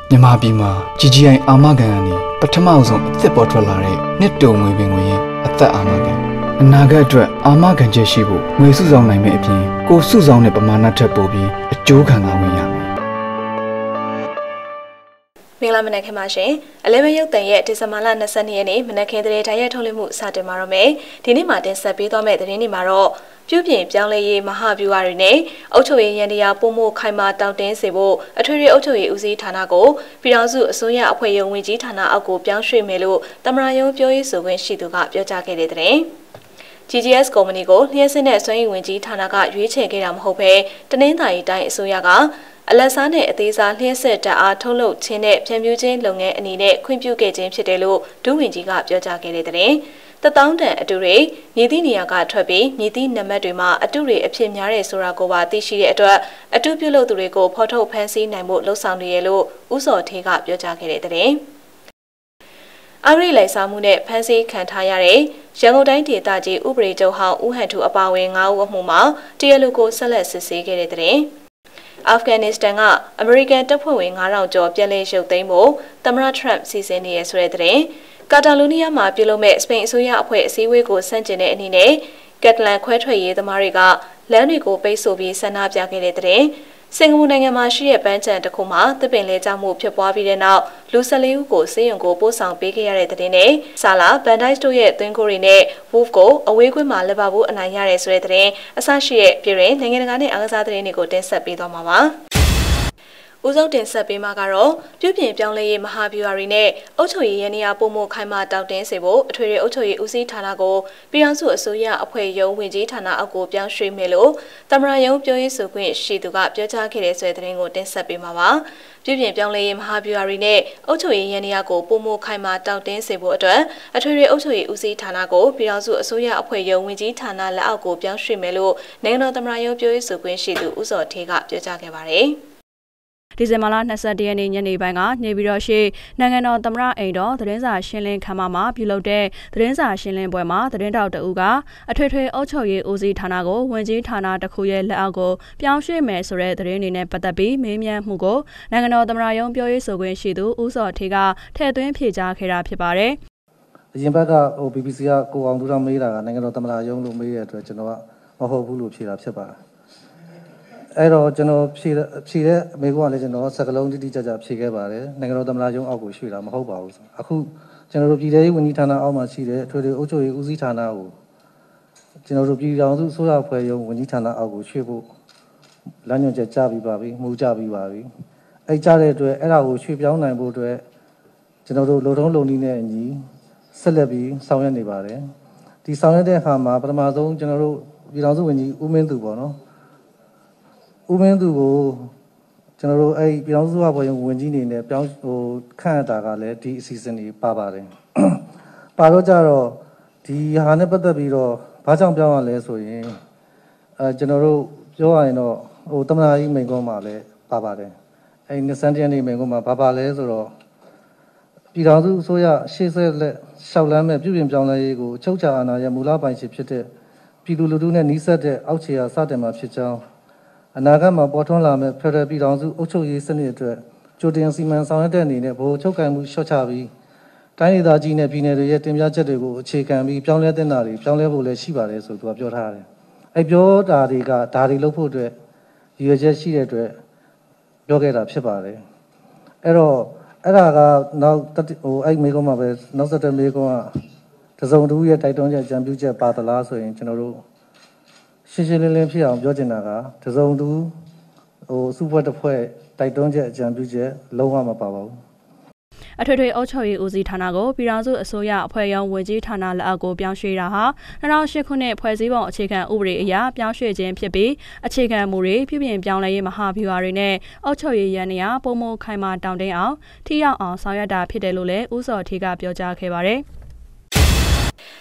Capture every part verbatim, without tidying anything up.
မြန်မာပြည်မှာ G G I အာမခံကနေပထမဆုံးအသစ်ပေါ်ထွက်လာတဲ့နှစ်တုံငွေပင်ငွေရဲ့အသက်အာမခံအနာဂတ်အတွက်အာမခံချက်ရှိဖို့ငွေစုဆောင်နိုင်မယ့်အပြင်ကိုစုဆောင်တဲ့ပမာဏထက်ပိုပြီးအကျိုးခံစားဝင်ရမယ်မင်္ဂလာမနက်ခင်းပါရှင်အလဲမရုပ်တန်ရဲ့ဒီဇင်ဘာလ၂၂ရက်နေ့မနက်ခင်းတဲ့တိုင်းရဲ့ထုတ်လွှင့်မှုစတင်မှာတော့မယ်ဒီနေ့မှာတင်ဆက်ပေးသွားမယ့်သတင်းတွေမှာတော့ပြုပြင်ပြောင်းလဲရေးမဟာဗျူဟာတွေနဲ့အုပ်ချုပ်ရေးရန်တရားပုံမှုခိုင်မာတောင်းတင်းစေဖို့အထွေထွေအုပ်ချုပ်ရေးဦးစီးဌာနကိုပြည်ထောင်စုအစိုးရအဖွဲ့ရုံးဝင်ကြီးဌာနအောက်ကိုပြောင်းရွှေ့မယ်လို့သမ္မတရုံးပြောရေးဆိုခွင့်ရှိသူကပြောကြားခဲ့တဲ့သတင်းG G S ကုမ္ပဏီကိုလျှက်စစ်နဲ့စွမ်းရည်ဝင်ကြီးဌာနကရွေးချယ်ခဲ့တာမဟုတ်ဘဲတနင်္သာရီတိုင်းအစိုးရကအလက်စားနဲ့အသေးစားလျှက်စစ်တပ်အားထုတ်လုပ်ခြင်းနဲ့ဖြန့်ဖြူးခြင်းလုပ်ငန်းအနေနဲ့ခွင့်ပြုခဲ့ခြင်းဖြစ်တယ်လို့ဒုဝန်ကြီးကပြောကြားခဲ့တဲ့သတင်းတသောင်းတန်အတူတွေမြေသည့်နေရာကထွက်ပြီးမြေသည့်နံပါတ်တွေမှာအတူတွေအဖြစ်များတဲ့ဆိုတာကိုပါသိရှိတဲ့အတွက်အတူပြုလုပ်သူတွေကိုဖော်ထုတ်ဖမ်းဆီးနိုင်ဖို့လှုံ့ဆော်နေရလို့ဦးစောထေးကပြောကြားခဲ့တဲ့သတင်းအဂရိလိုက်စားမှုနဲ့ဖမ်းဆီးခံထားရတဲ့ရန်ကုန်တိုင်းဒေသကြီးဥပဒေချုပ်ဟောင်းဦးဟန်ထူအပါအဝင်၅ဦးအမှုမှာတရားလူကိုဆက်လက်စစ်ဆေးခဲ့တဲ့တဲ့အာဖဂန်နစ္စတန်ကအမေရိကန်တပ်ဖွဲ့ဝင်၅ထောင်ကျော်ပြည်လဲရုပ်သိမ်းဖို့သမ္မတထရန့်စီစဉ်နေရဆိုတဲ့တဲ့ကာတာလိုနီးယားမှာပြုလုပ်မဲ့စပိန်အစိုးရအဖွဲ့အစည်းအဝေးကိုဆန့်ကျင်တဲ့အနေနဲ့ကက်တလန်ခွဲထွက်ရေးသမားတွေကလမ်းတွေကိုပိတ်ဆို့ပြီးဆန္ဒပြခဲ့တဲ့တဲ့စင်ကာပူနိုင်ငံမှာရှိတဲ့ပန်းချံတစ်ခုမှာသစ်ပင်လဲကျမှုဖြစ်ပွားပြီးတဲ့နောက်လူ၁၄ဦးကိုစေယုံကိုပို့ဆောင်ပေးခဲ့ရတဲ့တဲ့နဲ့ဆာလာဘန်ဒိုက်တို့ရဲ့သွင်းကိုတွေနဲ့ဝူဖ်ကိုအဝေးကွင်းမှာလက်ပါဘူးအနိုင်ရတဲ့ဆိုတဲ့တဲ့အဆရှိတဲ့ပြည်ရင်နိုင်ငံတကာနဲ့အားကစားတဲ့တွေကိုတင်ဆက်ပေးသွားမှာပါဦးဆုံးတင်ဆက်ပေးမှာကတော့ပြုပြင်ပြောင်းလဲရေးမဟာဗျူဟာတွေနဲ့အုပ်ချုပ်ရေးရန်ရာပုံမှုခိုင်မာတောက်တင်းစေဖို့အထွေထွေအုပ်ချုပ်ရေးဦးစီးဌာနကိုပြည်ထောင်စုအစိုးရအဖွဲ့ရုံးဝင်ကြီးဌာနအောက်ကိုပြောင်းရွှေ့မယ်လို့သမ္မတရုံးပြောရေးဆိုခွင့်ရှိသူကပြောကြားခဲ့တဲ့ဆွဲသတင်းကိုတင်ဆက်ပေးမှာပါပြုပြင်ပြောင်းလဲရေးမဟာဗျူဟာတွေနဲ့အုပ်ချုပ်ရေးရန်ရာကိုပုံမှုခိုင်မာတောက်တင်းစေဖို့အတွက်အထွေထွေအုပ်ချုပ်ရေးဦးစီးဌာနကိုပြည်ထောင်စုအစိုးရအဖွဲ့ရုံးဝင်ကြီးဌာနလက်အောက်ကိုပြောင်းရွှေ့မယ်လို့နိုင်ငံတော်သမ္မတရုံးပြောရေးဆိုခွင့်ရှိသူဦးစောထေးကပြောကြားခဲ့ပါတယ်ဒီဇင်ဘာလ၂၁ရက်နေ့ညနေပိုင်းကနေပြည်တော်ရှိနိုင်ငံတော်သမ္မတအိမ်တော်သတင်းစာရှင်းလင်းခန်းမမှာပြုလုပ်တဲ့သတင်းစာရှင်းလင်းပွဲမှာသတင်းတောက်တအူကအထွေထွေအုပ်ချုပ်ရေးဦးစီးဌာနကိုဝန်ကြီးဌာနတစ်ခုရဲ့လက်အောက်ကိုပြောင်းရွှေ့မယ်ဆိုတဲ့သတင်းတွေနဲ့ပတ်သက်ပြီးမေးမြန်းမှုကိုနိုင်ငံတော်သမ္မတရုံးပြောရေးဆိုခွင့်ရှိသူဦးစောထေးကထည့်သွင်းဖြေကြားခဲ့တာဖြစ်ပါတယ်။အရင်ဘက်ကဟို B B C ကကိုအောင်သူတော်မေးတာကနိုင်ငံတော်သမ္မတရုံးလို့မေးရတဲ့အတွက်ကျွန်တော်ကမဟုတ်ဘူးလို့ဖြေတာဖြစ်ပါတယ်အဲ့တော့ကျွန်တော်ဖြေဖြေတဲ့အမေကလည်းကျွန်တော်စကလုံးတိတိကျကျဖြေခဲ့ပါတယ်နိုင်ငံတော်သမ္မတရုံးအောက်ကိုရွှေ့တာမဟုတ်ပါဘူးအခုကျွန်တော်တို့ပြည်ထောင်စုဝန်ကြီးဌာနအောက်မှာရှိတဲ့အထွေထွေအုပ်ချုပ်ရေးဦးစီးဌာနကိုကျွန်တော်တို့ပြည်ထောင်စုအစိုးရအဖွဲ့ရုံးဝန်ကြီးဌာနအောက်ကိုရွှေ့ဖို့လမ်းညွှန်ချက်ကြားပြီးပါပြီမှုကြပြီးပါပြီအဲ့ကြားတဲ့အတွက်အဲ့ဒါကိုရွှေ့ပြောင်းနိုင်ဖို့အတွက်ကျွန်တော်တို့လုံထုံးလုံနည်းနဲ့အညီဆက်လက်ပြီးဆောင်ရွက်နေပါတယ်ဒီဆောင်ရွက်တဲ့အခါမှာပထမဆုံးကျွန်တော်တို့ပြည်ထောင်စုဝန်ကြီးဦးမင်းသူပေါ့နော်ဦးမင်းသူကိုကျွန်တော်တို့အဲ့ပြည်ထောင်စုအဖွဲ့ဝင်ဝင်ကြီးနေနဲ့ပြောင်းဟိုခန့်ရတာကလည်းဒီအစီအစဉ်တွေပါပါတယ်ပါတော့ကြတော့ဒီဟာနဲ့ပတ်သက်ပြီးတော့ဘာကြောင့်ပြောင်းရလဲဆိုရင်အဲကျွန်တော်တို့ပြောရရင်တော့ဟိုသမ္မတကြီးမိန့်ခွန်းမှာလည်းပါပါတယ်အဲ့နှစ်ဆန်းတရက်နေ့မိန့်ခွန်းမှာဘာပါလဲဆိုတော့ပြည်ထောင်စုအစိုးရရှေ့ဆက်လက်ရှောက်လန်းမဲ့ပြုပြင်ပြောင်းလဲရေးကိုအချုပ်ချာအာဏာရဲ့မူလပိုင်ရှင်ဖြစ်တဲ့ပြည်သူလူထုနဲ့နှီးစပ်တဲ့အောက်ခြေအားစတင်မှာဖြစ်ကြောင်းအနာဂတ်မှာပေါ်ထွန်းလာမယ့်ဖက်ဒရယ်ပြည်ထောင်စုအုပ်ချုပ်ရေးစနစ်အတွက်ကြိုတင်စီမံဆောင်ရွက်တဲ့အနေနဲ့ဗဟိုချုပ်ကိုင်မှုလျှော့ချပြီးတိုင်းဒေသကြီးနဲ့ပြည်နယ်တွေရဲ့တင်ပြချက်တွေကိုအခြေခံပြီးပြောင်းလဲတဲ့နာတွေပြောင်းလဲဖို့လည်းရှိပါတယ်ဆိုသူကပြောထားတယ်။အဲပြောတာတွေကဒါတွေလုပ်ဖို့အတွက်ရည်ရွယ်ချက်ရှိတဲ့အတွက်ပြောခဲ့တာဖြစ်ပါတယ်။အဲ့တော့အဲ့ဒါကနောက်ဟိုအဲ့မေကုန်းမှာပဲနောက်ဆက်တွဲမေကုန်းကတစုံတူရဲ့တိုက်တွန်းချက်ကြံပြုချက်ပါသလားဆိုရင်ကျွန်တော်တို့ရှင်းရှင်းလင်းလင်းဖြစ်အောင်ပြောချင်တာကတစုံတူဟိုစုဖွဲ့တစ်ဖွဲ့တိုက်တွန်းချက်အကြံပြုချက်လုံးဝမပါပါဘူးအထွေထွေအုပ်ချုပ်ရေးဦးစီးဌာနကိုပြည်ထောင်စုအစိုးရအဖွဲ့ရုံးဝန်ကြီးဌာနလက်အောက်ကိုပြောင်းရွှေ့တာဟာ၂၀၀၈ခုနှစ်ဖွဲ့စည်းပုံအခြေခံဥပဒေအရပြောင်းရွှေ့ခြင်းဖြစ်ပြီးအခြေခံမူတွေပြုပြင်ပြောင်းလဲရေးမဟာဗျူဟာတွေနဲ့အုပ်ချုပ်ရေးရန်ရာပုံမှန်ခိုင်မာတောင်းတင်းအောင်ထိရောက်အောင်ဆောင်ရွက်တာဖြစ်တယ်လို့လည်းဦးစောထေးကပြောကြားခဲ့ပါတယ်။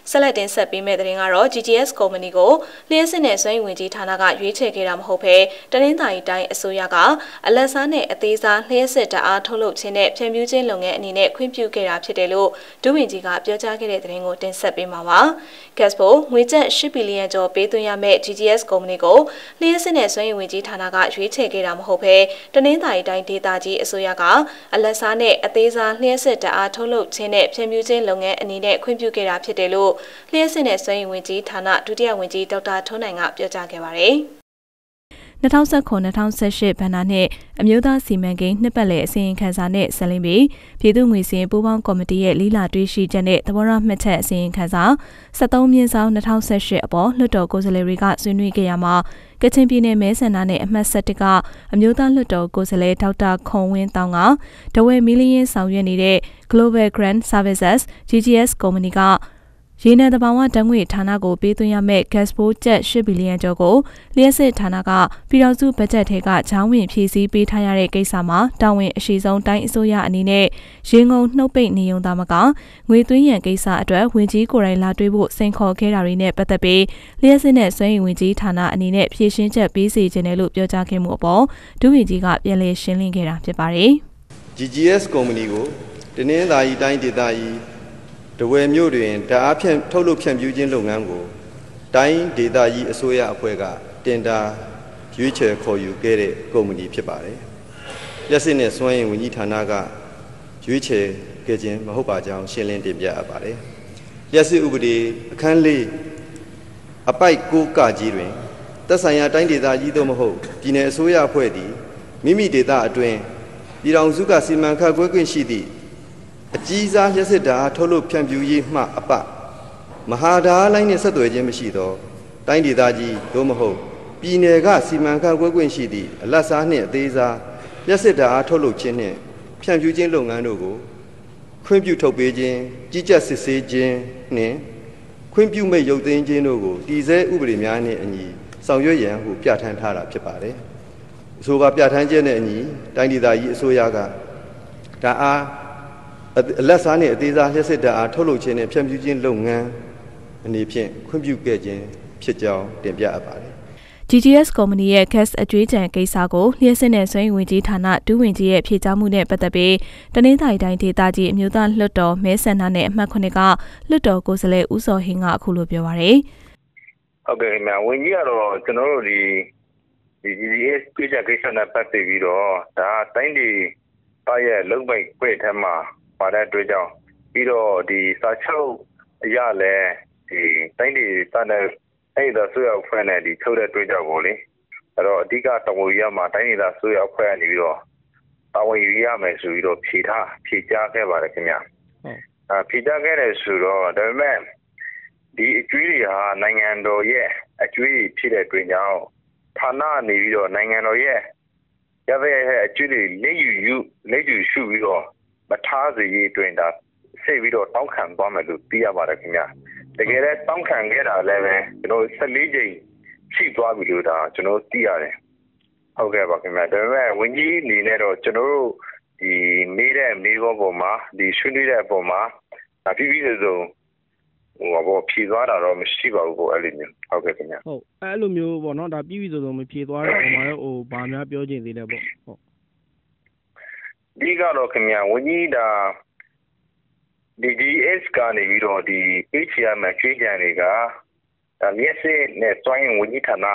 ဆက်လက်တင်ဆက်ပေးမယ့်သတင်းကတော့ G G S ကုမ္ပဏီကိုလျှက်စစ်နဲ့စွမ်းရည်ဝင်ကြီးဌာနကရွေးချယ်ခဲ့တာမဟုတ်ဘဲတနင်္သာရီတိုင်းအစိုးရကအလက်စားနဲ့အသေးစားလျှက်စစ်တအားထုတ်လုပ်ခြင်းနဲ့ဖြန့်ဖြူးခြင်းလုပ်ငန်းအနေနဲ့ခွင့်ပြုခဲ့တာဖြစ်တယ်လို့ဒုဝန်ကြီးကပြောကြားခဲ့တဲ့သတင်းကိုတင်ဆက်ပေးမှာပါ။ Gaspo ငွေကျပ်၈ဘီလီယံကျော်ပေးသွင်းရမယ့် G G S ကုမ္ပဏီကိုလျှက်စစ်နဲ့စွမ်းရည်ဝင်ကြီးဌာနကရွေးချယ်ခဲ့တာမဟုတ်ဘဲတနင်္သာရီတိုင်းဒေသကြီးအစိုးရကအလက်စားနဲ့အသေးစားလျှက်စစ်တအားထုတ်လုပ်ခြင်းနဲ့ဖြန့်ဖြူးခြင်းလုပ်ငန်းအနေနဲ့ခွင့်ပြုခဲ့တာဖြစ်တယ်လို့လျှက်စစ်နဲ့စွမ်းရည်ဝင်ကြီးဌာနဒုတိယဝန်ကြီးဒေါက်တာထွန်းနိုင်ကပြောကြားခဲ့ပါတယ်။၂၀၁၇ ၂၀၁၈ဘဏ္ဍာနှစ်အမျိုးသားစီမံကိန်းနှစ်ပတ်လည်အစီရင်ခံစာနဲ့ဆက်လင်းပြီးပြည်သူ့ငွေစင်ပူးပေါင်းကော်မတီရဲ့လီလာတွေးရှိချက်နဲ့သဘောထားမှတ်ချက်အစီရင်ခံစာ၁၃မြင်းဆောင်၂၀၁၈အပေါ်လွှတ်တော်ကိုယ်စားလှယ်တွေကဆွေးနွေးခဲ့ရမှာကချင်ပြည်နယ်မဲဆန္ဒနယ်အမှတ်၁၁ကအမျိုးသားလွှတ်တော်ကိုယ်စားလှယ်ဒေါက်တာခွန်ဝင်းတောင်းကတဝဲမီလီယံဆောင်ရွက်နေတဲ့ Global Grant Services G G S ကုမ္ပဏီကရေနံတဘာဝဓာတ်ငွေဌာနကိုပေးသွင်းရမယ့် Gaspo ကျပ်၈ဘီလီယံကျော်ကိုလျှက်စစ်ဌာနကပြည်တော်စုဘတ်ဂျက်ထဲကဂျောင်းဝင်ဖြည့်ဆည်းပေးထားရတဲ့ကိစ္စမှာတာဝန်အရှိဆုံးတိုင်းအစိုးရအနေနဲ့ရေငုံနှုတ်ပိတ်နေုံသားမကငွေသွင်းရန်ကိစ္စအတွက်ဝင်ကြီးကိုယ်တိုင်လာတွေ့ဖို့စိန်ခေါ်ခဲ့တာတွေနဲ့ပတ်သက်ပြီးလျှက်စစ်နဲ့စွမ်းရည်ဝင်ကြီးဌာနအနေနဲ့ဖြည့်ရှင်းချက်ပေးစီခြင်းတယ်လို့ပြောကြားခဲ့မှုအပေါ်ဒုဝန်ကြီးကပြန်လည်ရှင်းလင်းခဲ့တာဖြစ်ပါတယ်။ G G S ကုမ္ပဏီကိုတနင်္သာရီတိုင်းဒေသကြီးတဝယ်မြို့တွင်ဓာတ်အားဖြန့်ထုတ်လုပ်ဖြန့်ဖြူးခြင်းလုပ်ငန်းကိုတိုင်းဒေသကြီးအစိုးရအဖွဲ့ကတင်ဒါရွေးချယ်ခေါ်ယူခဲ့တဲ့ကုမ္ပဏီဖြစ်ပါတယ်။လျှက်စစ်နဲ့စွမ်းရည်ဝန်ကြီးဌာနကရွေးချယ်ခဲ့ခြင်းမဟုတ်ပါကြောင်းရှင်းလင်းတင်ပြအပ်ပါတယ်။လျှက်စစ်ဥပဒေအခန်းလေးအပိုက်ကိုကကြီးတွင်သက်ဆိုင်ရာတိုင်းဒေသကြီးသို့မဟုတ်ပြည်내အစိုးရအဖွဲ့သည်မိမိဒေသအတွင်းပြည်ထောင်စုကစီမံခန့်ခွဲခွင့်ရှိသည့်အကြီးစားလျှက်စစ်ဓာတ်ထုတ်လုပ်ဖြန့်ဖြူးရေးမှအပမဟာဓာတ်လိုင်းနှင့်ဆက်သွယ်ခြင်းမရှိသောတိုင်းဒေသကြီးသို့မဟုတ်ပြည်နယ်ကစီမံခန့်ခွဲခွင့်ရှိသည့်အလတ်စားနှင့်အသေးစားလျှက်စစ်ဓာတ်ထုတ်လုပ်ခြင်းနှင့်ဖြန့်ဖြူးခြင်းလုပ်ငန်းတို့ကိုခွင့်ပြုထုတ်ပေးခြင်းကြီးကြပ်စစ်ဆေးခြင်းနှင့်ခွင့်ပြုမိတ်ရုပ်သိမ်းခြင်းတို့ကိုတည်ဆဲဥပဒေများနှင့်အညီဆောင်ရွက်ရန်ဟုပြဋ္ဌာန်းထားတာဖြစ်ပါတယ်။အဆိုပါပြဋ္ဌာန်းချက်နှင့်အညီတိုင်းဒေသကြီးအစိုးရကဓာတ်အားအလက်စားနဲ့အသေးစားလျှက်စစ်ဓာတ်အားထုတ်လုပ်ခြင်းနဲ့ဖြန့်ဖြူးခြင်းလုပ်ငန်းအနေဖြင့်ခွင့်ပြုခဲ့ခြင်းဖြစ်ကြောင်းတင်ပြအပ်ပါတယ်။ G G S ကုမ္ပဏီရဲ့ gas အကျွေးကြံကိစ္စကိုလျှက်စစ်နဲ့စွမ်းရည်ဝန်ကြီးဌာနဒုဝန်ကြီးရဲ့ဖြေကြားမှုနဲ့ပတ်သက်ပြီးတနင်္သာရီတိုင်းဒေသကြီးအမျိုးသားလွှတ်တော်မဲဆန္ဒနယ်အမှတ်ခုနှစ်ကလွှတ်တော်ကိုယ်စားလှယ်ဦးစောဟင်းကအခုလိုပြောပါရယ်။ဟုတ်ကဲ့ခင်ဗျာဝန်ကြီးကတော့ကျွန်တော်တို့ဒီဒီ G G S ကျွေးကြံကိစ္စနဲ့ပတ်သက်ပြီးတော့ဒါတိုင်းဒေသရဲ့လုံပိတ်ခွဲ့ထက်မှာပါတဲ့အတွက်ကြောင့်ပြီးတော့ဒီစာချုပ်အရလည်းဒီတိုင်းဒေသနဲ့အဲ့ဒါဆိုရအဖွဲ့နဲ့ဒီထုတ်တဲ့အတွက်ကြောင့်ကိုလေအဲ့တော့အဓိကတဝရမှာတိုင်းဒေသဆိုရအဖွဲ့ကနေပြီးတော့တာဝန်ယူရမယ်ဆိုပြီးတော့ဖြေထားဖြေကြားခဲ့ပါတယ်ခင်ဗျာအဲဖြေကြားခဲ့တယ်ဆိုတော့ဒါပေမဲ့ဒီအကျွေးတွေဟာနိုင်ငံတော်ရဲ့အကျွေးဖြစ်တဲ့အတွက်ကြောင့်ဌာနနေပြီးတော့နိုင်ငံတော်ရဲ့ရတဲ့အကျွေးတွေလက်ယူယူလက်ယူရှုပြီးတော့မထားစေရေးအတွင်းဒါစိတ်ပြီးတော့တောင်းခံသွားမယ်လို့သိရပါတယ်ခင်ဗျာတကယ်လည်းတောင်းခံခဲ့တာလည်းပဲကျွန်တော်၁၄ကြိမ်ရှိသွားပြီလို့ဒါကျွန်တော်သိရတယ်ဟုတ်ကဲ့ပါခင်ဗျာဒါပေမဲ့ဝန်ကြီးအနေနဲ့တော့ကျွန်တော်တို့ဒီမေးတဲ့မေးခွန်းပေါ်မှာဒီဆွေးနွေးတဲ့အပေါ်မှာပြည့်ပြည့်စုံစုံဟိုဘောဖြေသွားတာတော့မရှိပါဘူးပေါ့အဲ့လိုမျိုးဟုတ်ကဲ့ခင်ဗျာဟုတ်အဲ့လိုမျိုးပေါ့နော်ဒါပြည့်ပြည့်စုံစုံမဖြေသွားတဲ့အပေါ်မှာတော့ဟိုဘာများပြောချင်သေးလဲပေါ့ဟုတ်ဒီကတော့ခင်ဗျာဝန်ကြီးဒါဒီ G S ကနေပြီးတော့ဒီ H R မှာကျွေးကြံတွေကဒါမျက်စိနဲ့စွမ်းရင်ဝန်ကြီးဌာန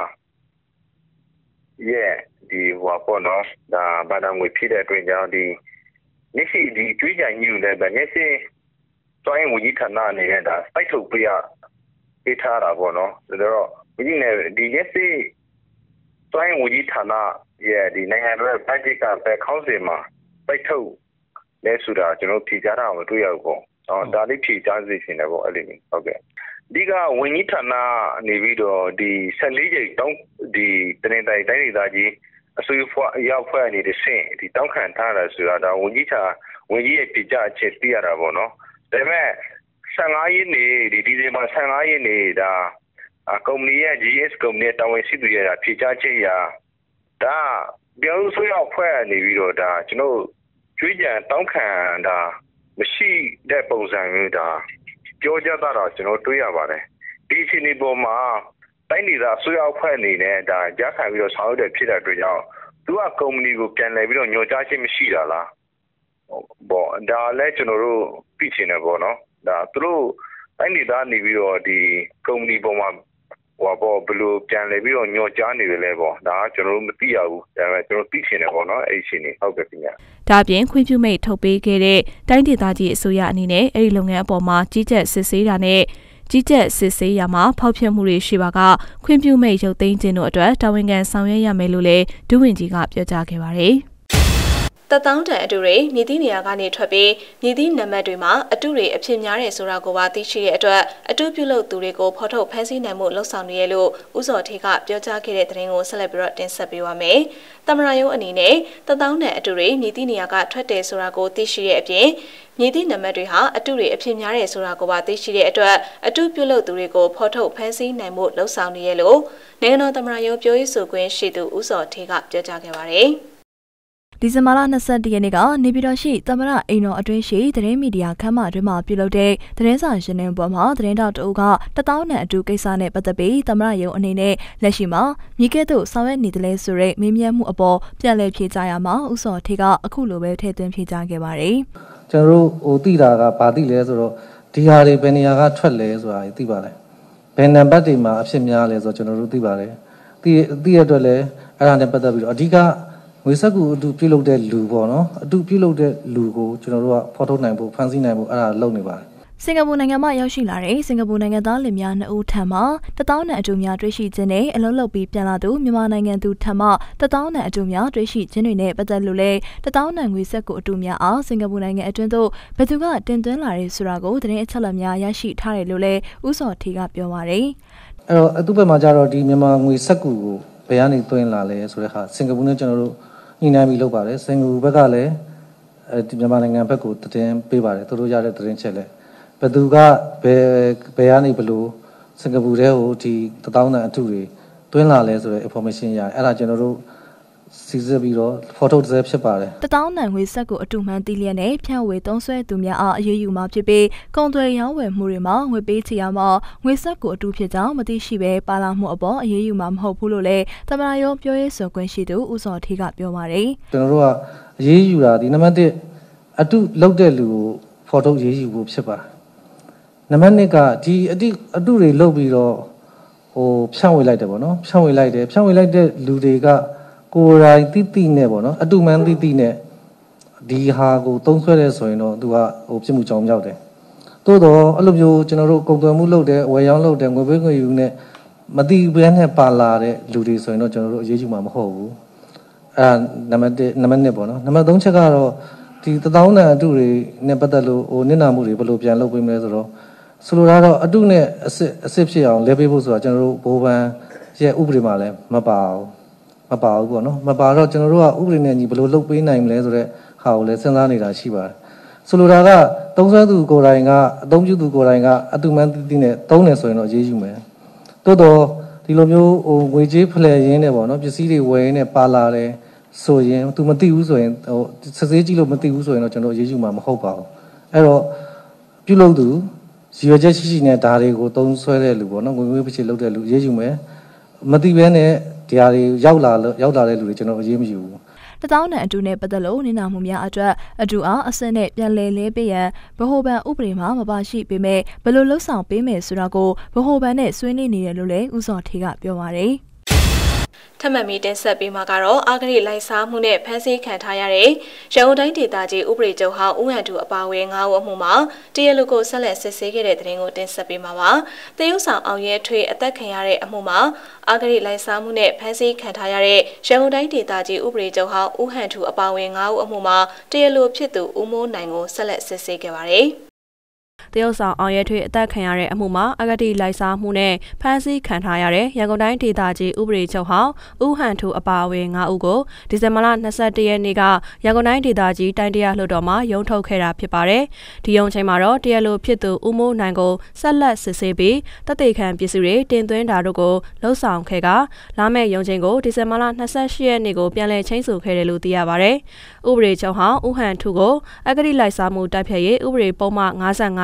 ရဲ့ဒီဟိုပေါ့နော်ဒါဘာသာငွေဖြစ်တဲ့အတွက်ကြောင့်ဒီမျက်စိဒီကျွေးကြံညူတဲ့မျက်စိစွမ်းရင်ဝန်ကြီးဌာနအနေနဲ့ဒါစိုက်ထုတ်ပေးရပေးထားတာပေါ့နော်ဒါတော့ဝန်ကြီးနဲ့ဒီမျက်စိစွမ်းရင်ဝန်ကြီးဌာနရဲ့ဒီနိုင်ငံတော်ရဲ့ budget ကဘယ်ခေါင်းစဉ်မှာစိုက်ထုတ်လဲဆိုတာကျွန်တော်ဖြေကြားတာမတွေ့ရဘူးပေါ့အော်ဒါလေးဖြေကြားစီရှင်တယ်ပေါ့အဲ့လိုမျိုးဟုတ်ကဲ့အဓိကဝန်ကြီးဌာနနေပြီးတော့ဒီ၁၄ကြိမ်တောင်းဒီတနင်္သာရီတိုင်းဒေသကြီးအစိုးရရောက်ဖွဲ့နေတဲ့ဆင့်ဒီတောင်းခံထားတာဆိုတာဒါဝန်ကြီးဌာဝန်ကြီးရဲ့ဖြေကြားအချက်သိရတာပေါ့နော်ဒါပေမဲ့၁၅ရက်နေဒီဒီဇင်ဘာ၁၅ရက်နေဒါကုမ္ပဏီရဲ့ G S ကုမ္ပဏီတာဝန်ရှိသူရဲ့ဖြေကြားချက်ရာဒါပြောင်းဆိုရောက်ဖွဲ့နေပြီးတော့ဒါကျွန်တော်ကျွေးကြံတောင်းခံတာမရှိတဲ့ပုံစံမျိုးဒါပြောကြတာတော့ကျွန်တော်တွေ့ရပါတယ်ဒီအချိန်ဒီပေါ်မှာတိုင်းဒေသအစိုးရအဖွဲ့အနေနဲ့ဒါကြားခံပြီးတော့ဆောင်ရွက်တဲ့ဖြစ်တဲ့အတွက်ကြောင့်သူကကုမ္ပဏီကိုပြန်လည်ပြီးတော့ညွှန်ကြားခြင်းမရှိတာလားဘောဒါလည်းကျွန်တော်တို့သိချင်တယ်ပေါ့နော်ဒါသူတို့တိုင်းဒေသနေပြီးတော့ဒီကုမ္ပဏီပေါ်မှာဟိုဘောဘယ်လိုပြန်လည်ပြီးတော့ညွှန်ကြားနေတယ်လဲပေါ့ဒါကကျွန်တော်တို့မသိရဘူးဒါပေမဲ့ကျွန်တော်သိချင်တယ်ပေါ့နော်အဲ့ဒီရှင်နေဟုတ်ကဲ့ခင်ဗျာဒါအပြင်ခွင့်ပြုမိတ်ထုတ်ပေးခဲ့တဲ့တိုင်းဒေသကြီးအစိုးရအနေနဲ့အဲ့ဒီလုပ်ငန်းအပေါ်မှာကြီးကြပ်စစ်ဆေးတာနဲ့ကြီးကြပ်စစ်ဆေးရမှာဖောက်ဖျက်မှုတွေရှိပါကခွင့်ပြုမိတ်ရုပ်သိမ်းခြင်းတို့အတွက်တာဝန်ခံဆောင်ရွက်ရမယ်လို့လည်းဒုဝန်ကြီးကပြောကြားခဲ့ပါတယ်တတောင်းတန်အတူတွေမြည်သည့်နေရာကနေထွက်ပြီးမြည်သည့်နံပါတ်တွေမှာအတူတွေအဖြစ်များတဲ့ဆိုတာကိုပါသိရှိတဲ့အတွက်အတူပြုလုပ်သူတွေကိုဖော်ထုတ်ဖမ်းဆီးနိုင်မှုလှုံ့ဆော်နေရလို့ဦးစောထေကပြောကြားခဲ့တဲ့သတင်းကိုဆက်လက်ပြီးတော့တင်ဆက်ပေးပါမယ်။သမရယုံအနေနဲ့တတောင်းတန်အတူတွေမြည်သည့်နေရာကထွက်တယ်ဆိုတာကိုသိရှိတဲ့အပြင်မြည်သည့်နံပါတ်တွေဟာအတူတွေအဖြစ်များတဲ့ဆိုတာကိုပါသိရှိတဲ့အတွက်အတူပြုလုပ်သူတွေကိုဖော်ထုတ်ဖမ်းဆီးနိုင်မှုလှုံ့ဆော်နေရလို့နိုင်ငံတော်သမရယုံပြောရေးဆိုခွင့်ရှိသူဦးစောထေကပြောကြားခဲ့ပါတယ်။ဒီဇင်ဘာလ၂၁ရက်နေ့ကနေပြည်တော်ရှိသမရအိမ်တော်အတွင်းရှိသတင်းမီဒီယာခမ်းမအတွင်းမှာပြုလုပ်တဲ့သတင်းစာရှင်းလင်းပွဲမှာသတင်းတောက်တအုပ်ကတသောင်းနဲ့အတူကိစ္စနဲ့ပတ်သက်ပြီးသမရရုံအနေနဲ့လက်ရှိမှာမြေကဲ့သို့ဆောင်ရွက်နေတယ်လဲဆိုတဲ့မေးမြန်းမှုအပေါ်ပြန်လည်ဖြေကြားရမှာဦးစောထေကအခုလိုပဲထည့်သွင်းဖြေကြားခဲ့ပါတယ်။ကျွန်တော်တို့ဟိုသိတာကဘာသိလဲဆိုတော့ဒီဟာတွေဘယ်နေရာကထွက်လဲဆိုတာသိပါတယ်။ဘယ်နံပါတ်တွေမှာအဖြစ်များလဲဆိုတော့ကျွန်တော်တို့သိပါတယ်။သိသိရတဲ့လဲအဲ့ဒါနဲ့ပတ်သက်ပြီးတော့အဓိကငွေဆက်ကူအတူပြုလုပ်တဲ့လူပေါ့နော်အတူပြုလုပ်တဲ့လူကိုကျွန်တော်တို့ကဖော်ထုတ်နိုင်ဖို့ဖန်ဆီးနိုင်ဖို့အဲ့ဒါလုပ်နေပါတယ်စင်ကာပူနိုင်ငံမှာရောက်ရှိလာတဲ့စင်ကာပူနိုင်ငံသားလင်များနှစ်ဦးထံမှတသောင်းနဲ့အတူများတွေ့ရှိခြင်းနဲ့အလုံးလုံးပြီးပြန်လာသူမြန်မာနိုင်ငံသူထံမှတသောင်းနဲ့အတူများတွေ့ရှိခြင်းတွေနဲ့ပတ်သက်လို့လဲတသောင်းနဲ့ငွေဆက်ကူအတူများအားစင်ကာပူနိုင်ငံအတွင်းသို့ဘယ်သူကတင်သွင်းလာတဲ့ဆိုတာကိုသတင်းအချက်အလက်များရရှိထားတယ်လို့လဲဦးစောထေကပြောပါတယ်အဲ့တော့အတူဘက်မှာကျတော့ဒီမြန်မာငွေဆက်ကူကိုဘယ်ကနေသွင်းလာလဲဆိုတဲ့ဟာစင်ကာပူနဲ့ကျွန်တော်တို့ညှိနှိုင်းပြီးလုပ်ပါတယ်စင်ကာပူဘက်ကလည်းအဲဒီမြန်မာနိုင်ငံဘက်ကိုတင်ပေးပါတယ်သူတို့ရတဲ့တင်ချက်လဲဘယ်သူကဘယ်ဘယ်ကနေဘလို့စင်ကာပူထဲကိုဒီတသောင်းတန်အထုတွေတွင်းလာလဲဆိုတဲ့ information ရအဲ့ဒါကျွန်တော်တို့စီစစ်ပြီးတော့ photo တစ်စက်ဖြစ်ပါတယ်တသောင်းတန်ငွေဆက်ကိုအတူမှန်သိလျက်နဲ့ဖြန့်ဝေသုံးစွဲသူများအားအရေးယူမှာဖြစ်ပြီးကုန်သွယ်ရောင်းဝယ်မှုတွေမှာငွေပေးချေရမှာငွေဆက်ကိုအတူဖြစ်ကြောင်းမသိရှိပဲပါလာမှုအပေါ်အရေးယူမှာမဟုတ်ဘူးလို့လည်းသမရယုံပြောရေးဆိုခွင့်ရှိသူဦးစောထေကပြောပါတယ်ကျွန်တော်တို့ကအရေးယူတာဒီနံပါတ်တစ်အတူလောက်တဲ့လူကို photo ရေးယူဖို့ဖြစ်ပါတယ်နံပါတ်နှစ်ကဒီအတူအတူတွေလုတ်ပြီးတော့ဟိုဖြန့်ဝေလိုက်တယ်ပေါ့နော်ဖြန့်ဝေလိုက်တယ်ဖြန့်ဝေလိုက်တဲ့လူတွေကကိုယ်တိုင်တိတိနဲ့ပေါ့နော်အတူမှန်တိတိနဲ့ဒီဟာကိုသုံးဆွဲရဲဆိုရင်တော့သူကဟိုပြစ်မှုကြောင်မြောက်တယ်တိုးတော့အဲ့လိုမျိုးကျွန်တော်တို့ကုန်သွယ်မှုလုပ်တယ်ဝယ်ရောင်းလုပ်တယ်ငွေပေးငွေယူနဲ့မတိဘဲနဲ့ပါလာတဲ့လူတွေဆိုရင်တော့ကျွန်တော်တို့အရေးကြီးမှာမဟုတ်ဘူးအဲ့ဒါနံပါတ်တစ်နံပါတ်နှစ်ပေါ့နော်နံပါတ်သုံးချက်ကတော့ဒီတသောင်းတန်အတူတွေနဲ့ပတ်သက်လို့ဟိုနစ်နာမှုတွေဘယ်လိုပြန်လုပ်ပေးမလဲဆိုတော့ဆိုလိုတာတော့အတုနဲ့အစ်အစ်ဖြစ်အောင်လဲပေးဖို့ဆိုတာကျွန်တော်တို့ဘိုးဘန်းရဲ့ဥပဒေမှာလည်းမပါဘူးမပါဘူးပေါ့နော်မပါတော့ကျွန်တော်တို့ကဥပဒေနဲ့ညီဘယ်လိုလုပ်ပေးနိုင်မလဲဆိုတော့ဟာကိုလည်းစဉ်းစားနေတာရှိပါတယ်ဆိုလိုတာကသုံးစွဲသူကိုယ်တိုင်ကအသုံးပြုသူကိုယ်တိုင်ကအတူမှန်တည်တည်နဲ့သုံးတယ်ဆိုရင်တော့ရေးယူမယ်တိုးတော့ဒီလိုမျိုးဟိုငွေကြေးဖလှယ်ရင်းနဲ့ပေါ့နော်ပစ္စည်းတွေဝယ်ရင်းနဲ့ပါလာတယ်ဆိုရင် तू မသိဘူးဆိုရင်ဟိုစစ်ဆေးကြည့်လို့မသိဘူးဆိုရင်တော့ကျွန်တော်ရေးယူမှာမဟုတ်ပါဘူးအဲ့တော့ပြုလုပ်သူရည်ရွယ်ချက်ရှိရှိနဲ့ဓာတ်တွေကိုသုံးဆွဲတဲ့လူပေါ့နော်ငွေငွေပချေလုပ်တဲ့လူရေးယူမယ်မသိဘဲနဲ့ဒီဟာတွေရောက်လာရောက်လာတဲ့လူတွေကျွန်တော်အရေးမယူဘူးတသောင်းနဲ့အတူနဲ့ပတ်သက်လို့နေနာမှုများအတွက်အတူအားအစစ်နဲ့ပြန်လည်လဲပေးရန်ဗဟိုဘဏ်ဥပဒေမှာမပါရှိပေမဲ့ဘယ်လိုလှုပ်ဆောင်ပေးမယ်ဆိုတာကိုဗဟိုဘဏ်နဲ့ဆွေးနွေးနေတယ်လို့လည်းဦးစောထေကပြောပါတယ်ထပ်မံပြီးတင်ဆက်ပေးမှာကတော့အာဂရိလိုက်စားမှုနဲ့ဖမ်းဆီးခံထားရတဲ့ရန်ကုန်တိုင်းဒေသကြီးဥပဒေချုပ်ဟောင်းဦးဟန်တူအပါအဝင်၅ဦးအမှုမှာတရားလူကိုဆက်လက်စစ်ဆေးခဲ့တဲ့တဲ့တင်ကိုတင်ဆက်ပေးမှာပါ။တရုတ်ဆောင်အောင်ရဲထွေအသက်ခံရတဲ့အမှုမှာအာဂရိလိုက်စားမှုနဲ့ဖမ်းဆီးခံထားရတဲ့ရန်ကုန်တိုင်းဒေသကြီးဥပဒေချုပ်ဟောင်းဦးဟန်တူအပါအဝင်၅ဦးအမှုမှာတရားလူဖြစ်သူဦးမိုးနိုင်ကိုဆက်လက်စစ်ဆေးခဲ့ပါတယ်။တရုတ်ဆောင်အောင်ရဲထွေအသက်ခံရတဲ့အမှုမှာအဂတိလိုက်စားမှုနဲ့ဖမ်းဆီးခံထားရတဲ့ရန်ကုန်တိုင်းဒေသကြီးဥပဒေချုပ်ဟောင်းဦးဟန်ထူအပါအဝင်၅ဦးကိုဒီဇင်ဘာလ၂၁ရက်နေ့ကရန်ကုန်တိုင်းဒေသကြီးတိုင်းတရားလွှတ်တော်မှာရုံးထုတ်ခဲ့တာဖြစ်ပါတယ်။ဒီရုံးချိန်မှာတော့တရားလိုဖြစ်သူဦးမိုးနိုင်ကိုဆက်လက်စစ်ဆေးပြီးတပ်တေခံပစ္စည်းတွေတင်သွင်းတာတို့ကိုလှုပ်ဆောင်ခဲ့ကလာမယ့်ရုံးချိန်ကိုဒီဇင်ဘာလ၂၈ရက်နေ့ကိုပြန်လည်ချင်းစုခဲ့တယ်လို့သိရပါတယ်။ဥပဒေချုပ်ဟောင်းဦးဟန်ထူကိုအဂတိလိုက်စားမှုတိုက်ဖျက်ရေးဥပဒေပုံမှန်၅၅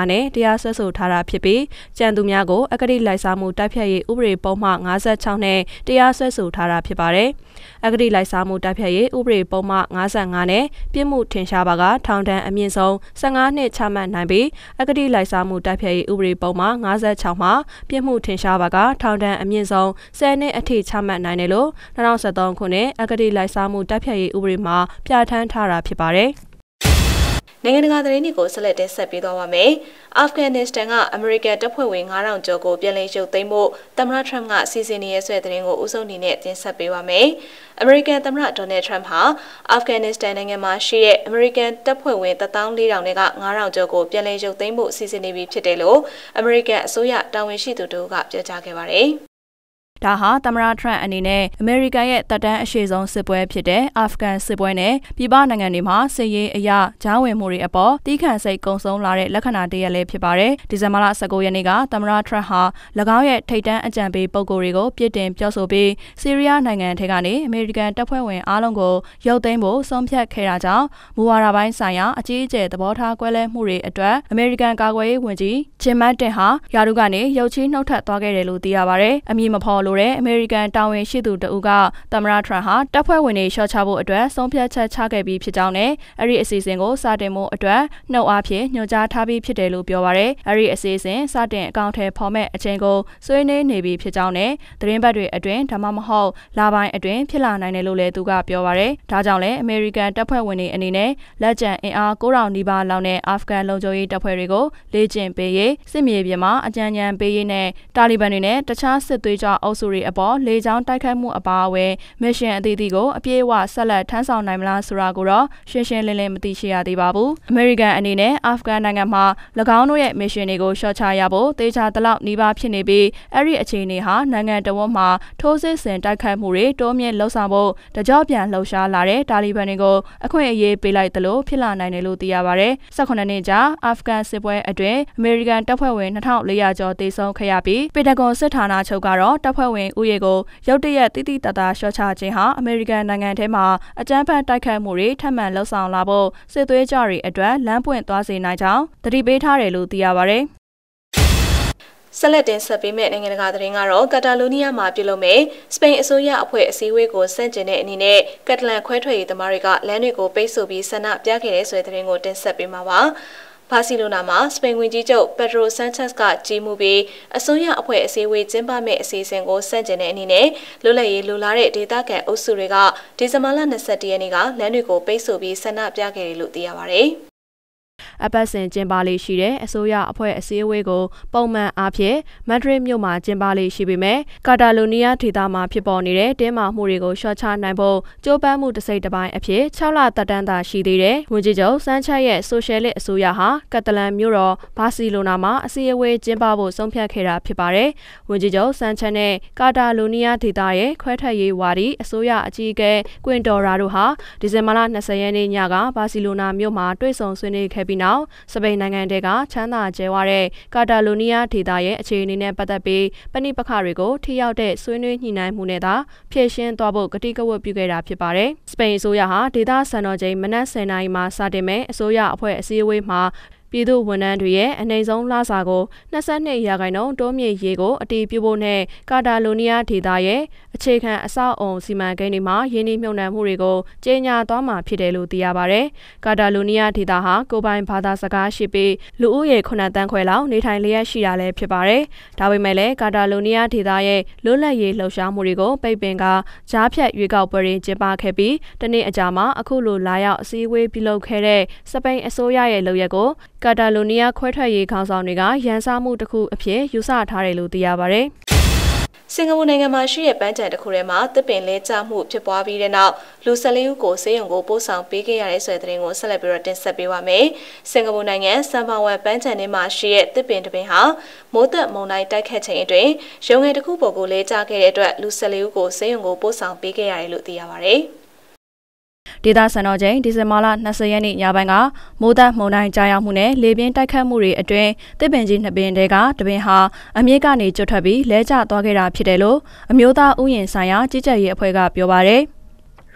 နဲ့တရားစွဲဆိုထားတာဖြစ်ပြီးကြံသူများကိုအဂတိလိုက်စားမှုတိုက်ဖျက်ရေးဥပဒေပုံမှန်၅၆နဲ့တရားစွဲဆိုထားတာဖြစ်ပါတယ်။အဂတိလိုက်စားမှုတိုက်ဖျက်ရေးဥပဒေပုံမှန်၅၅နဲ့ပြစ်မှုထင်ရှားပါကထောင်ဒဏ်အမြင့်ဆုံး၁၅နှစ်ချမှတ်နိုင်ပြီးအဂတိလိုက်စားမှုတိုက်ဖျက်ရေးဥပဒေပုံမှန်၅၆မှာပြစ်မှုထင်ရှားပါကထောင်ဒဏ်အမြင့်ဆုံး၁၀နှစ်အထိချမှတ်နိုင်တယ်လို့၂၀၁၃ခုနှစ်အဂတိလိုက်စားမှုတိုက်ဖျက်ရေးဥပဒေမှာပြဋ္ဌာန်းထားတာဖြစ်ပါတယ်။နိုင်ငံတကာသတင်းတွေကိုဆက်လက်တင်ဆက်ပေးသွားပါမယ်။အာဖဂန်နစ္စတန်ကအမေရိကန်တပ်ဖွဲ့ဝင်၅ထောင်ကျော်ကိုပြန်လည်ရုပ်သိမ်းဖို့သမ္မတထရမ့်ကစီစဉ်နေရဆွဲသတင်းကိုဦးဆုံးအနေနဲ့တင်ဆက်ပေးပါမယ်။အမေရိကန်သမ္မတဒေါ်နယ်ထရမ့်ဟာအာဖဂန်နစ္စတန်နိုင်ငံမှာရှိတဲ့အမေရိကန်တပ်ဖွဲ့ဝင်တစ်သောင်းလေးထောင်နဲ့က၅ထောင်ကျော်ကိုပြန်လည်ရုပ်သိမ်းဖို့စီစဉ်နေပြီဖြစ်တယ်လို့အမေရိကန်အစိုးရတာဝန်ရှိသူတို့ကပြောကြားခဲ့ပါတယ်။ဒါဟာသမ္မတထရမ့်အနေနဲ့အမေရိကန်ရဲ့တပ်တန်းအရှိဆုံးစစ်ပွဲဖြစ်တဲ့အာဖဂန်စစ်ပွဲနဲ့ပြည်ပနိုင်ငံတွေမှာစစ်ရေးအရာကြားဝင်မှုတွေအပေါ်တီးခန့်စိတ်ကုံဆုံးလာတဲ့လက္ခဏာတရက်လည်းဖြစ်ပါတယ်။ဒီဇင်ဘာလ၁၉ရက်နေ့ကသမ္မတထရမ့်ဟာ၎င်းရဲ့ထိပ်တန်းအကြံပေးပုဂ္ဂိုလ်တွေကိုပြစ်တင်ပြောဆိုပြီးဆီးရီးယားနိုင်ငံထဲကနေအမေရိကန်တပ်ဖွဲ့ဝင်အားလုံးကိုရုပ်သိမ်းဖို့ဆုံးဖြတ်ခဲ့တာကြောင့်မူဝါဒပိုင်းဆိုင်ရာအကြီးအကျယ်သဘောထားကွဲလွဲမှုတွေအတွက်အမေရိကန်ကာကွယ်ရေးဝန်ကြီးဂျင်မတ်တင်ဟာယာရုကနေရုပ်ချီးနှုတ်ထွက်သွားခဲ့တယ်လို့သိရပါတယ်။အမည်မဖော်လိုတဲ့အမေရိကန်တာဝန်ရှိသူတဦးကသမ္မတထရမ့်ဟာတပ်ဖွဲ့ဝင်တွေရှော့ချဖို့အတွက်ဆုံးဖြတ်ချက်ချခဲ့ပြီးဖြစ်ကြောင်းနဲ့အဲ့ဒီအစီအစဉ်ကိုစတင်ဖို့အတွက်နှုတ်အားဖြင့်ညွှန်ကြားထားပြီးဖြစ်တယ်လို့ပြောပါရယ်အဲ့ဒီအစီအစဉ်စတင်အကောင့်ထဲပေါ်မဲ့အချိန်ကိုဆွေးနွေးနေပြီဖြစ်ကြောင်းနဲ့သတင်းပတ်တွေအတွင်းဒါမှမဟုတ်လပိုင်းအတွင်းဖြစ်လာနိုင်တယ်လို့လည်းသူကပြောပါရယ်ဒါကြောင့်လည်းအမေရိကန်တပ်ဖွဲ့ဝင်တွေအနေနဲ့လက်ကျန်အင်အား၉ထောင်နီးပါးလောက်နဲ့အာဖဂန်လုံခြုံရေးတပ်ဖွဲ့တွေကိုလေ့ကျင့်ပေးရေးစစ်မြေပြင်မှာအကြံဉာဏ်ပေးရေးနဲ့တာလီဘန်တွေနဲ့တခြားစစ်သွေးကြွအုပ်စုတွေအပေါ်လေကြောင်းတိုက်ခိုက်မှုအပါအဝင်မစ်ရှင်အသီးသီးကိုအပြည့်အဝဆက်လက်ထမ်းဆောင်နိုင်မလားဆိုတာကိုတော့ရှင်းရှင်းလင်းလင်းမသိရှိရသေးပါဘူး။အမေရိကန်အနေနဲ့အာဖဂန်နိုင်ငံမှာ၎င်းတို့ရဲ့မစ်ရှင်တွေကိုရှော့ချရဖို့တေချာတလောက်နှီးပါဖြစ်နေပြီးအဲ့ဒီအခြေအနေဟာနိုင်ငံတော်ဝန်မှာထိုးစစ်ဆင်တိုက်ခိုက်မှုတွေတိုးမြင့်လှုပ်ဆောင်ဖို့တကြော့ပြန်လှုပ်ရှားလာတဲ့တာလီဘန်တွေကိုအခွင့်အရေးပေးလိုက်သလိုဖြစ်လာနိုင်တယ်လို့သိရပါတယ်။၁၈နှစ်ကြာအာဖဂန်စစ်ပွဲအတွင်းအမေရိကန်တပ်ဖွဲ့ဝင်၂ထောင်၄ရာကျော်သေဆုံးခဲ့ရပြီးပင်တဂွန်စစ်ဌာနချုပ်ကတော့တပ်ဖွဲ့ဝင်ဥယေကိုရုတ်တရက်တိတိတသားရှော့ချခြင်းဟာအမေရိကန်နိုင်ငံထဲမှာအကြမ်းဖက်တိုက်ခိုက်မှုတွေထပ်မံလှုပ်ဆောင်လာဖို့စစ်သွေးကြွတွေအတွက်လမ်းပွင့်သွားစေနိုင်ကြောင်းသတိပေးထားတယ်လို့သိရပါတယ်။ဆက်လက်တင်ဆက်ပေးမယ့်နိုင်ငံတကာသတင်းကတော့ကက်တာလိုနီးယားမှာပြုလုပ်မယ့်စပိန်အစိုးရအဖွဲ့အစည်းအဝေးကိုဆန့်ကျင်တဲ့အနေနဲ့ကက်တလန်ခွဲထွက်ရေးသမားတွေကလမ်းတွေကိုပိတ်ဆို့ပြီးဆန္ဒပြခဲ့တဲ့ဆိုတဲ့သတင်းကိုတင်ဆက်ပေးမှာပါ။ဘာစီလိုနာမှာစပိန်ဝန်ကြီးချုပ်ပက်ဒရိုဆန်ချက်စ်ကကြီးမှုပြီးအစိုးရအဖွဲ့အစည်းအဝေးကျင်းပမယ့်အစီအစဉ်ကိုဆန့်ကျင်တဲ့အနေနဲ့လွတ်လပ်ရေးလိုလားတဲ့ဒေသခံအုပ်စုတွေကဒီဇင်ဘာလ၂၁ရက်နေ့ကလမ်းတွေကိုပိတ်ဆို့ပြီးဆန္ဒပြခဲ့တယ်လို့သိရပါတယ်။အပတ်စဉ်ကျင်းပလေးရှိတဲ့အစိုးရအဖွဲ့အစည်းအဝေးကိုပုံမှန်အားဖြင့်မက်ဒရစ်မြို့မှာကျင်းပလေးရှိပေမဲ့ကာတာလိုနီးယားဒေသမှာဖြစ်ပေါ်နေတဲ့တင်းမာမှုတွေကိုရှော့ချနိုင်ဖို့ကြိုးပမ်းမှုတစ်စိတ်တစ်ပိုင်းအဖြစ်၆လသက်တမ်းသာရှိသေးတယ်။ဝန်ကြီးချုပ်ဆန်ချက်ရဲ့ဆိုရှယ်လစ်အစိုးရဟာကက်တလန်မြို့တော်ဘာစီလိုနာမှာအစည်းအဝေးကျင်းပဖို့ဆုံးဖြတ်ခဲ့တာဖြစ်ပါတယ်။ဝန်ကြီးချုပ်ဆန်ချက်နဲ့ကာတာလိုနီးယားဒေသရဲ့ခွဲထွက်ရေးဝါဒီအစိုးရအကြီးအကဲကွင်တော်ရာတို့ဟာဒီဇင်ဘာလ၂၀ရက်နေ့ညကဘာစီလိုနာမြို့မှာတွေ့ဆုံဆွေးနွေးခဲ့ပြီးနောက်စပိန်နိုင်ငံတဲကချမ်းသာကျဲဝတဲ့ကာတာလိုနီးယားဒေသရဲ့အခြေအနေနဲ့ပတ်သက်ပြီးပဏိပခတွေကိုထိရောက်တဲ့ဆွေးနွေးညှိနှိုင်းမှုနဲ့သာဖြည့်ရှင်းသွားဖို့ကတိကဝတ်ပြုခဲ့တာဖြစ်ပါတယ်။စပိန်အစိုးရဟာဒေသစံတော်ချိန်မနက်၁၀နာရီမှာစတင်မဲ့အစိုးရအဖွဲ့အစည်းအဝေးမှာပြည်သူဝန်ထမ်းတွေရဲ့အနေဆုံးလစာကို၂၂ရာခိုင်နှုန်းတိုးမြင့်ရေးကိုအတည်ပြုဖို့နဲ့ကာတာလိုနီးယားဒေသရဲ့အခြေခံအဆောက်အုံစီမံကိန်းတွေမှာရင်းနှီးမြှုပ်နှံမှုတွေကိုကြေညာသွားမှာဖြစ်တယ်လို့သိရပါတယ်။ကာတာလိုနီးယားဒေသဟာကိုပိုင်ဘာသာစကားရှိပြီးလူဦးရေခုနှစ်တန်းခွဲလောက်နေထိုင်လျက်ရှိတာလည်းဖြစ်ပါတယ်။ဒါပေမဲ့လည်းကာတာလိုနီးယားဒေသရဲ့လွတ်လပ်ရေးလှုပ်ရှားမှုတွေကိုပိတ်ပင်ကကြားဖြတ်ရွေးကောက်ပွဲတွေကျင်းပခဲ့ပြီးတနေ့အကြာမှာအခုလိုလာရောက်အစည်းအဝေးပြုလုပ်ခဲ့တဲ့စပိန်အစိုးရရဲ့လုပ်ရက်ကိုကာတာလိုနီးယားခွဲထွက်ရေးခေါင်းဆောင်တွေကရန်စားမှုတစ်ခုအဖြစ်ယူဆထားတယ်လို့သိရပါတယ်။စင်ကာပူနိုင်ငံမှာရှိတဲ့ပန်းခြံတစ်ခုထဲမှာတစ်ပင်လဲကျမှုဖြစ်ပွားပြီးတဲ့နောက်လူ၁၄ဦးကိုဆေးရုံကိုပို့ဆောင်ပေးခဲ့ရတဲ့ဆိုတဲ့သတင်းကိုဆက်လက်ပြီးတော့တင်ဆက်ပေးပါမယ်။စင်ကာပူနိုင်ငံစမ်ဘာဝန်ပန်းခြံထဲမှာရှိတဲ့တစ်ပင်တစ်ပင်ဟာမိုးသက်မုန်တိုင်းတိုက်ခတ်ချိန်အတွင်းရုံငယ်တစ်ခုပေါ်ကိုလဲကျခဲ့တဲ့အတွက်လူ၁၄ဦးကိုဆေးရုံကိုပို့ဆောင်ပေးခဲ့ရတယ်လို့သိရပါတယ်။ဒေသစံတော်ချိန်ဒီဇင်ဘာလ၂၀ရက်နေ့ညပိုင်းကမိုးသက်မုန်တိုင်းကြားရောက်မှုနဲ့လေပြင်းတိုက်ခတ်မှုတွေအတွင်းတစ်ပင်ကြီးနှစ်ပင်တဲကတပင်ဟာအမြင့်ကနေကျွတ်ထွက်ပြီးလဲကျသွားခဲ့တာဖြစ်တယ်လို့အမျိုးသားဥယျာဉ်ဆိုင်ရာကြီးကြပ်ရေးအဖွဲ့ကပြောပါတယ်။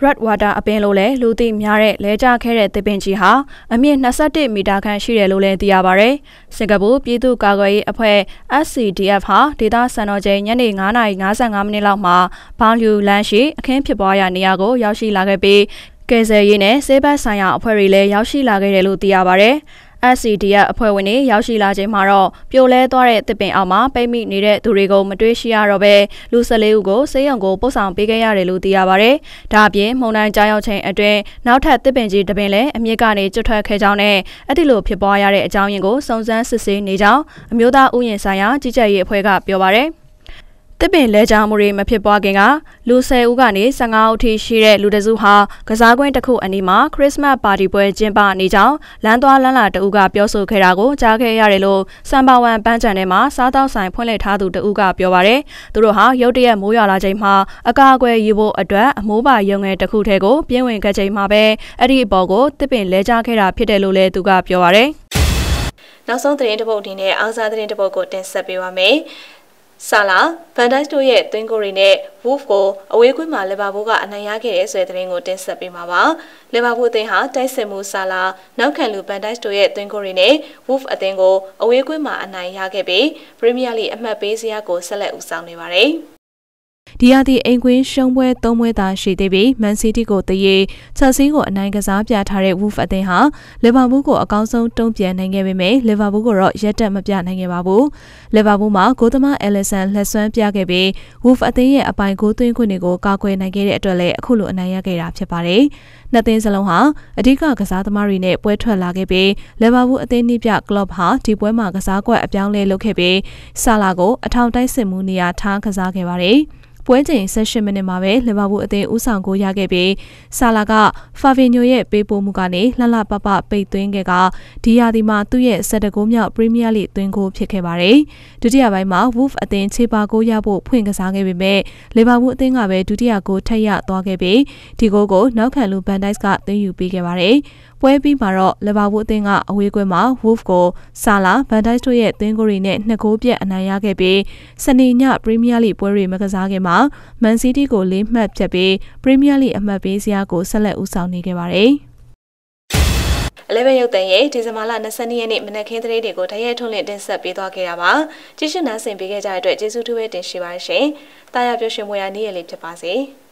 Red Water အပင်လိုလဲလူသိများတဲ့လဲကျခဲတဲ့သစ်ပင်ကြီးဟာအမြင့်၂၁မီတာခန့်ရှိတယ်လို့လည်းသိရပါတယ်။စင်ကာပူပြည်သူ့ကာကွယ်ရေးအဖွဲ့ S C D F ဟာဒေသစံတော်ချိန်ညနေ၅နာရီ၅၅မိနစ်လောက်မှာဘောင်လူလမ်းရှိအခင်းဖြစ်ပွားရာနေရာကိုရောက်ရှိလာခဲ့ပြီးကယ်ဆယ်ရေးနဲ့ဆေးဘက်ဆိုင်ရာအဖွဲ့တွေလည်းရောက်ရှိလာခဲ့တယ်လို့သိရပါတယ်။ S C D F အဖွဲ့ဝင်တွေရောက်ရှိလာချိန်မှာတော့ပြိုလဲသွားတဲ့တစ်ပင်အောက်မှာပိတ်မိနေတဲ့သူတွေကိုမတွေ့ရှိရတော့ပဲလူ၁၄ဦးကိုဆေးရုံကိုပို့ဆောင်ပေးခဲ့ရတယ်လို့သိရပါတယ်။ဒါအပြင်မှုန်တိုင်းကြားရောက်ချိန်အတွင်းနောက်ထပ်တစ်ပင်ကြီးတစ်ပင်လည်းအမြင့်ကနေကျွတ်ထွက်ခဲ့ကြောင်းနဲ့အဲ့ဒီလိုဖြစ်ပွားရတဲ့အကြောင်းရင်းကိုစုံစမ်းစစ်ဆေးနေကြောင်းအမျိုးသားဥယျာဉ်ဆိုင်ရာကြီးကြပ်ရေးအဖွဲ့ကပြောပါတယ်။တစ်ပင်လဲချောင်းမှုတွေမဖြစ်ပွားခင်ကလူ၁၀ဦးကနေ၁၅ဦးထိရှိတဲ့လူတစုဟာကစားကွင်းတစ်ခုအနီးမှာခရစ်စမတ်ပါတီပွဲကျင်းပနေကြောင်းလမ်းသွားလမ်းလာတအုပ်ကပြောဆိုခဲ့တာကိုကြားခဲ့ရတယ်လို့စံပါဝန်ပန်းချန်ထဲမှာစားတောက်ဆိုင်ဖွင့်လှစ်ထားသူတအုပ်ကပြောပါတယ်။သူတို့ဟာရုတ်တရက်မိုးရွာလာချိန်မှာအကာအကွယ်ယူဖို့အတွက်အမိုးပါရုံငယ်တစ်ခုထဲကိုပြင်းဝင်ခဲ့ချိန်မှာပဲအဲ့ဒီအပေါ်ကိုတစ်ပင်လဲချခဲ့တာဖြစ်တယ်လို့လည်းသူကပြောပါတယ်။နောက်ဆုံးသတင်းတစ်ပုဒ်ဒီနဲ့အောင်စားသတင်းတစ်ပုဒ်ကိုတင်ဆက်ပေးပါမယ်။ဆာလာဗန်ဒိုက်တို့ရဲ့သွင်းကိုရီနဲ့ Wolf ကိုအဝေးကွင်းမှာလီဗာပူးကအနိုင်ရခဲ့တဲ့ဆွဲသတင်းကိုတင်ဆက်ပေးမှာပါ။လီဗာပူးအသင်းဟာတိုက်စစ်မှုဆာလာနောက်ခံလူဗန်ဒိုက်တို့ရဲ့သွင်းကိုရီနဲ့ Wolf အသင်းကိုအဝေးကွင်းမှာအနိုင်ရခဲ့ပြီးပရီးမီးယားလိအမှတ်ပေးစရာကိုဆက်လက်ဦးဆောင်နေပါတယ်။ဒီရသည့်အိမ်ကွင်းရှုံးပွဲသုံးပွဲသာရှိသေးပြီးမန်စီးတီးကိုတရေချက်စီးကိုအနိုင်ကစားပြထားတဲ့ Wolf အသင်းဟာလီဗာပူးကိုအကောင်းဆုံးတုံ့ပြန်နိုင်ခဲ့ပေမဲ့လီဗာပူးကိုတော့ရက်တက်မပြနိုင်ခဲ့ပါဘူး။လီဗာပူးမှာဂိုးသမားအဲလီဆန်လက်စွမ်းပြခဲ့ပြီး Wolf အသင်းရဲ့အပိုင်ဂိုးသွင်းခွင့်တွေကိုကာကွယ်နိုင်ခဲ့တဲ့အတွက်လည်းအခုလိုအနိုင်ရခဲ့တာဖြစ်ပါတယ်။နှစ်သင်းစလုံးဟာအဓိကကစားသမားတွေနဲ့ပွဲထွက်လာခဲ့ပြီးလီဗာပူးအသင်းနှိပြကလော့ဟာဒီပွဲမှာကစားကွက်အပြောင်းလဲလုပ်ခဲ့ပြီးဆာလာကိုအထောင်တိုက်စစ်မှုနေရာထားကစားခဲ့ပါတယ်။ပွဲချိန်၁၈မိနစ်မှာပဲလီဗာပူးအသင်းဦးဆောင်ကိုရခဲ့ပြီးဆာလာကဖာဗီညိုရဲ့ပေးပို့မှုကနေလှလှပပပိတ်သွင်းခဲ့ကဒီယာဒီမှာသူ့ရဲ့၁၁ဂိုးမြောက်ပရီးမီးယားလိသွင်းဂိုးဖြစ်ခဲ့ပါတယ်။ဒုတိယပိုင်းမှာ Wolf အသင်းခြေပါဂိုးရဖို့ဖွင့်ကစားခဲ့ပေမဲ့လီဗာပူးအသင်းကပဲဒုတိယဂိုးထပ်ရသွားခဲ့ပြီးဒီဂိုးကိုနောက်ခံလူဘန်ဒိုက်ကသွင်းယူပေးခဲ့ပါတယ်။ပွဲပြီးမှာတော့လီဗာပူးအသင်းကအဝေးကွင်းမှာ Wolf ကိုဆာလာဗန်ဒိုက်တို့ရဲ့သွင်းဂိုးတွေနဲ့နှစ်ဂိုးပြတ်အနိုင်ရခဲ့ပြီးစနေညပရီးမီးယားလိပွဲတွေမကစားခင်မှာမန်စီးတီးကိုလေးမှတ်ဖြတ်ပြီးပရီးမီးယားလိအမှတ်ပေးစရာကိုဆက်လက်ဦးဆောင်နေခဲ့ပါတယ်။အလဲဘဲရုပ်သံရဲ့ဒီဇင်ဘာလ၂၂ရက်နေ့မနက်ခင်းသတင်းတွေကိုတရက်ထုတ်လင့်တင်ဆက်ပေးသွားခဲ့တာပါ။ကြည့်ရှုနားဆင်ပေးခဲ့ကြတဲ့အတွက်ကျေးဇူးထူးပဲတင်ရှိပါရှင်။တာယာပြောရှင်မွေရနေ့ရက်လေးဖြစ်ပါစေ။